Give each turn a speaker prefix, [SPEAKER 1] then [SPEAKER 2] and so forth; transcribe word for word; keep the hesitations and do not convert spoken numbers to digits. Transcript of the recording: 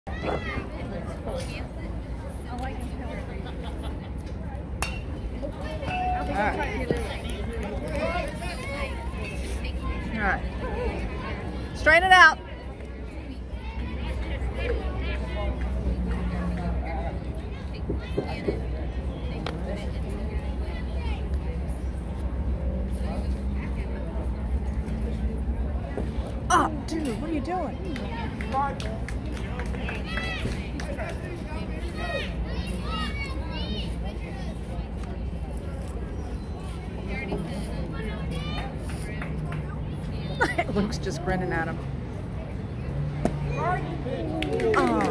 [SPEAKER 1] All right. Straighten it out. Oh, dude, what are you doing? Luke's just grinning at him. Oh.